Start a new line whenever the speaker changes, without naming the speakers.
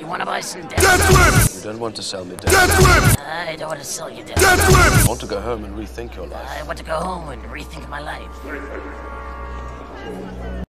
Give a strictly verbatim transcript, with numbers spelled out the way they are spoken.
You wanna buy some death?
Death whips!
You don't want to sell me death.
Death whips!
I don't want to sell you death.
Death whips!
I want to go home and rethink your life.
I want to go home and rethink my life.